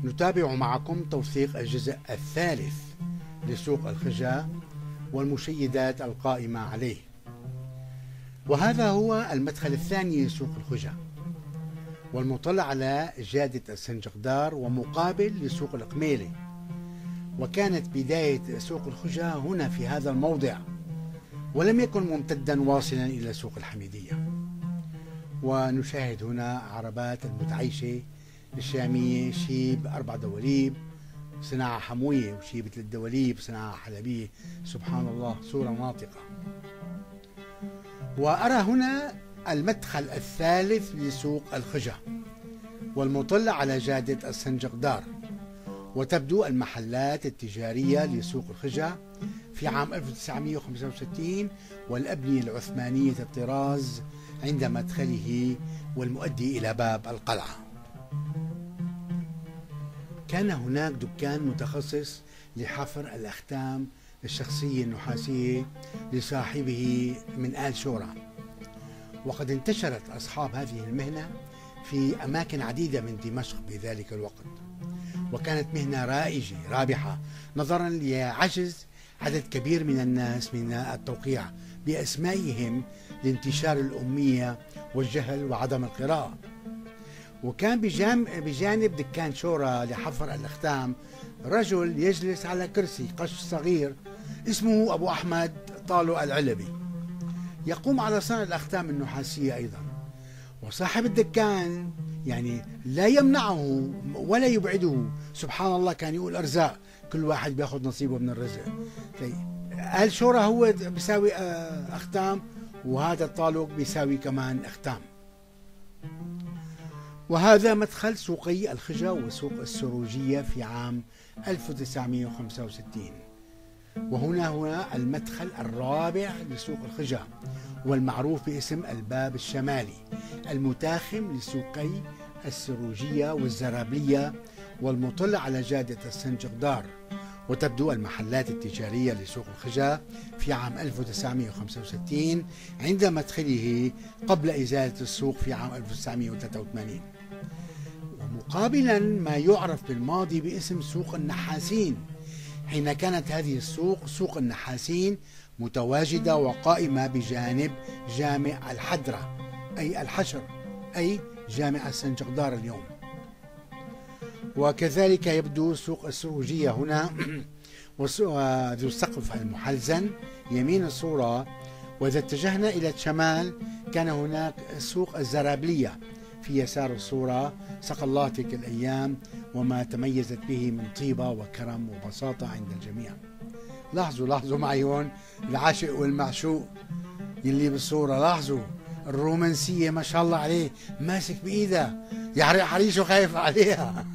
نتابع معكم توثيق الجزء الثالث لسوق الخجا والمشيدات القائمة عليه، وهذا هو المدخل الثاني لسوق الخجا والمطل على جادة السنجقدار ومقابل لسوق القميلة. وكانت بداية سوق الخجا هنا في هذا الموضع، ولم يكن ممتدا واصلا إلى سوق الحميدية. ونشاهد هنا عربات المتعيشة الشامية، شيب 4 دواليب صناعة حموية، وشيب 3 دواليب صناعة حلبية. سبحان الله، صورة ناطقة. وأرى هنا المدخل الثالث لسوق الخجا والمطل على جادة السنجقدار. وتبدو المحلات التجارية لسوق الخجا في عام 1965 والأبنية العثمانية الطراز عند مدخله والمؤدي إلى باب القلعة. كان هناك دكان متخصص لحفر الأختام الشخصية النحاسية لصاحبه من آل شورى، وقد انتشرت أصحاب هذه المهنة في أماكن عديدة من دمشق بذلك الوقت، وكانت مهنة رائجة رابحة نظرا لعجز عدد كبير من الناس من التوقيع بأسمائهم لانتشار الأمية والجهل وعدم القراءة. وكان بجانب دكان شورى لحفر الأختام رجل يجلس على كرسي قش صغير اسمه أبو أحمد طالو العلبي، يقوم على صنع الأختام النحاسية أيضا. وصاحب الدكان يعني لا يمنعه ولا يبعده، سبحان الله، كان يقول أرزاق، كل واحد بياخذ نصيبه من الرزق. آل شورى هو بيساوي أختام، وهذا الطالوق بيساوي كمان أختام. وهذا مدخل سوقي الخجا وسوق السروجية في عام 1965. وهنا هو المدخل الرابع لسوق الخجا والمعروف باسم الباب الشمالي المتاخم لسوقي السروجية والزرابلية والمطل على جادة السنجقدار. وتبدو المحلات التجارية لسوق الخجا في عام 1965 عند مدخله قبل إزالة السوق في عام 1983. ومقابلا ما يعرف بالماضي باسم سوق النحاسين، حين كانت هذه السوق سوق النحاسين متواجدة وقائمة بجانب جامع الحدرة أي الحشر أي جامع السنجقدار اليوم. وكذلك يبدو سوق السروجية هنا وذو السقف المحلزن يمين الصورة. وإذا اتجهنا إلى الشمال كان هناك سوق الزرابلية في يسار الصورة، سقى الله تلك الأيام وما تميزت به من طيبة وكرم وبساطة عند الجميع. لاحظوا معي هون العاشق والمعشوق يلي بالصورة، لاحظوا الرومانسية ما شاء الله عليه، ماسك بإيده يحرق حريشه، خايف عليها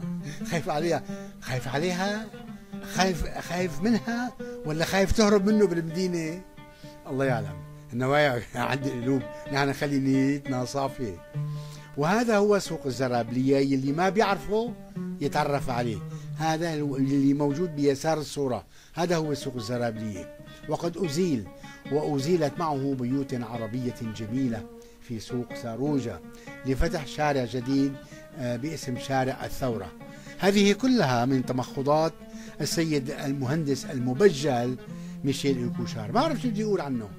خايف منها ولا خايف تهرب منه بالمدينة؟ الله يعلم النوايا عند القلوب، نحن خلي نيتنا صافية. وهذا هو سوق الزرابلية يلي ما بيعرفه يتعرف عليه، هذا اللي موجود بيسار الصورة، هذا هو سوق الزرابلية. وقد وأزيلت معه بيوت عربية جميلة في سوق ساروجة لفتح شارع جديد باسم شارع الثورة. هذه كلها من تمخضات السيد المهندس المبجل ميشيل إيكوشار، ما أعرف شو بدي أقول عنه.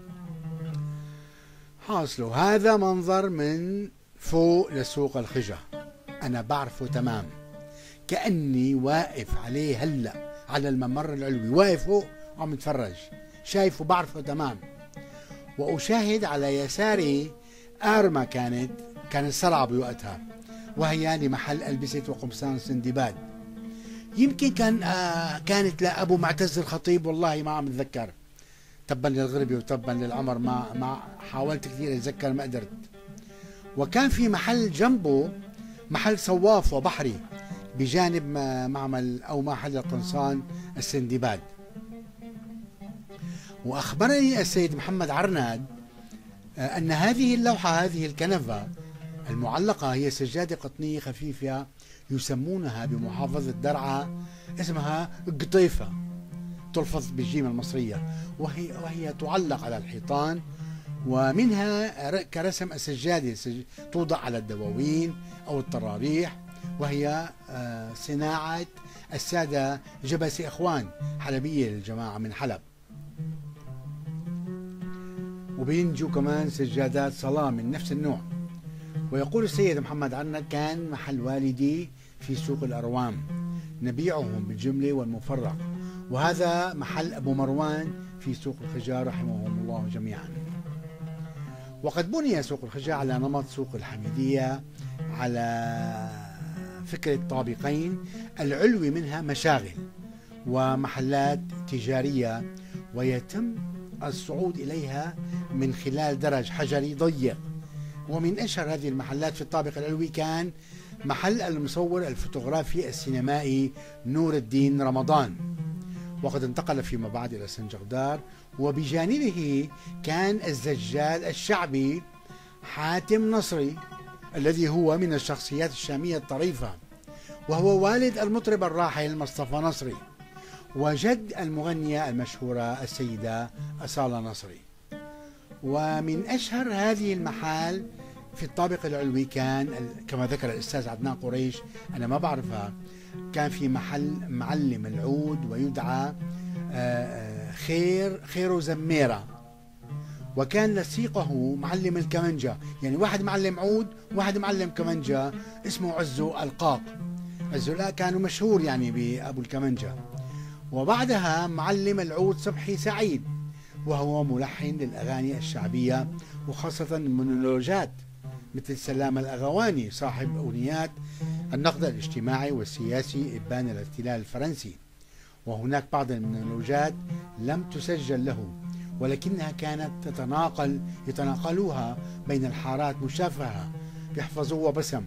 حاصله هذا منظر من فوق لسوق الخجا، أنا بعرفه تمام، كأني واقف عليه هلأ على الممر العلوي، واقف فوق وعم اتفرج، شايفه بعرفه تمام. وأشاهد على يساري آرما كانت صلعة بوقتها، وهي لمحل ألبسة وقمصان سندباد. يمكن كانت لأبو معتز الخطيب، والله ما عم اتذكر، تبا للغربة وتبا للعمر، ما حاولت كثير اتذكر ما قدرت. وكان في محل جنبه محل صواف وبحري بجانب معمل أو محل القمصان السندباد. وأخبرني السيد محمد عرناد أن هذه اللوحة، هذه الكنفة المعلقة، هي سجادة قطنية خفيفة يسمونها بمحافظة درعا اسمها قطيفة، تلفظ بالجيم المصرية، وهي تعلق على الحيطان، ومنها كرسم السجادة توضع على الدواوين أو الطراريح، وهي صناعة السادة جبسي إخوان حلبية، الجماعة من حلب. وبينجوا كمان سجادات صلاة من نفس النوع. ويقول السيد محمد عنا: كان محل والدي في سوق الأروام، نبيعهم بالجملة والمفرق، وهذا محل أبو مروان في سوق الخجا رحمهم الله جميعا. وقد بني سوق الخجا على نمط سوق الحميدية، على فكرة طابقين، العلوي منها مشاغل ومحلات تجارية، ويتم الصعود إليها من خلال درج حجري ضيق. ومن أشهر هذه المحلات في الطابق العلوي كان محل المصور الفوتوغرافي السينمائي نور الدين رمضان، وقد انتقل فيما بعد إلى سنجردار. وبجانبه كان الزجال الشعبي حاتم نصري، الذي هو من الشخصيات الشامية الطريفة، وهو والد المطرب الراحل مصطفى نصري وجد المغنية المشهورة السيدة أصالة نصري. ومن أشهر هذه المحال في الطابق العلوي كان كما ذكر الأستاذ عدنان قريش، أنا ما بعرفها، كان في محل معلم العود ويدعى خير زميرة، وكان لصيقه معلم الكمنجة، يعني واحد معلم عود وواحد معلم كمنجة اسمه عزو القاق. عزو القاق كانوا مشهور يعني بأبو الكمنجة. وبعدها معلم العود صبحي سعيد، وهو ملحن للأغاني الشعبية وخاصة المونولوجات، مثل سلام الأغواني صاحب أغنيات النقد الاجتماعي والسياسي إبان الاحتلال الفرنسي. وهناك بعض المونولوجات لم تسجل له، ولكنها كانت يتناقلوها بين الحارات مشافهة، يحفظوها بصم.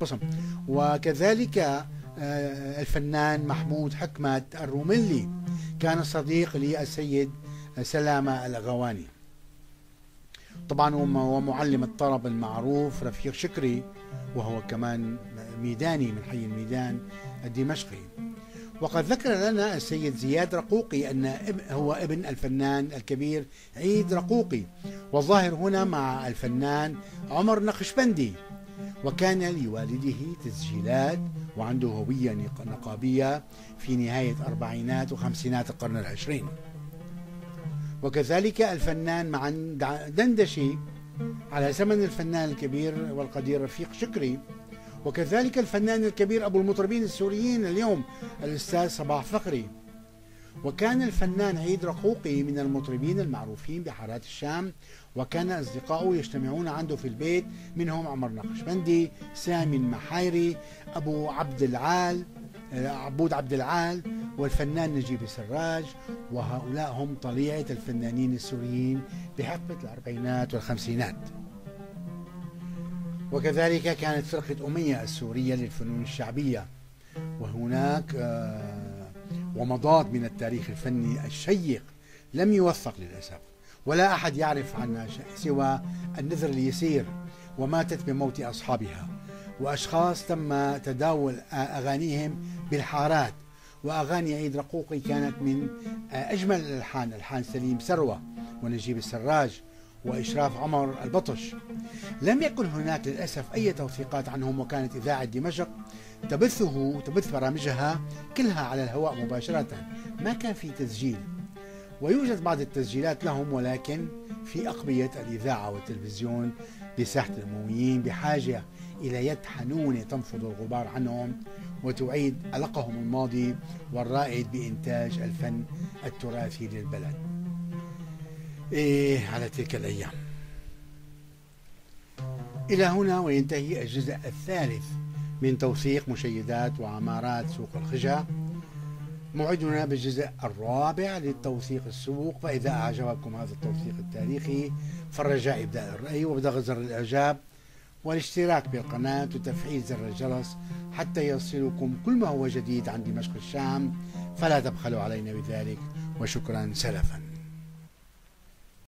وكذلك الفنان محمود حكمة الروملي كان صديق للسيد سلامة الأغواني. طبعا ومعلم الطرب المعروف رفيق شكري، وهو كمان ميداني من حي الميدان الدمشقي. وقد ذكر لنا السيد زياد رقوقي أن هو ابن الفنان الكبير عيد رقوقي، والظاهر هنا مع الفنان عمر نقشبندي، وكان لوالده تسجيلات وعنده هوية نقابية في نهاية أربعينات وخمسينات القرن العشرين. وكذلك الفنان معن دندشي على زمن الفنان الكبير والقدير رفيق شكري، وكذلك الفنان الكبير أبو المطربين السوريين اليوم الأستاذ صباح فخري. وكان الفنان عيد رقوقي من المطربين المعروفين بحارات الشام، وكان أصدقائه يجتمعون عنده في البيت، منهم عمر نقشبندي، سامي المحايري، أبو عبد العال، عبود عبد العال، والفنان نجيب السراج. وهؤلاء هم طليعة الفنانين السوريين بحقبة الأربعينات والخمسينات. وكذلك كانت فرقة أمية السورية للفنون الشعبية، وهناك ومضات من التاريخ الفني الشيق لم يوثق للأسف، ولا أحد يعرف عنها سوى النذر اليسير، وماتت بموت أصحابها، وأشخاص تم تداول أغانيهم بالحارات. وأغاني عيد رقوقي كانت من أجمل الألحان، ألحان سليم سروة ونجيب السراج وإشراف عمر البطش. لم يكن هناك للأسف أي توثيقات عنهم، وكانت إذاعة دمشق تبث برامجها كلها على الهواء مباشرة، ما كان في تسجيل. ويوجد بعض التسجيلات لهم، ولكن في أقبية الإذاعة والتلفزيون بساحة الأمويين بحاجة إلى يد حنونة تنفض الغبار عنهم وتعيد ألقهم الماضي والرائد بإنتاج الفن التراثي للبلد. على تلك الأيام. إلى هنا وينتهي الجزء الثالث من توثيق مشيدات وعمارات سوق الخجا. موعدنا بالجزء الرابع للتوثيق السوق، فإذا أعجبكم هذا التوثيق التاريخي فالرجاء إبداء الرأي وبضغط زر الإعجاب والاشتراك بالقناة وتفعيل زر الجرس حتى يصلكم كل ما هو جديد عن دمشق الشام، فلا تبخلوا علينا بذلك، وشكرا سلفا.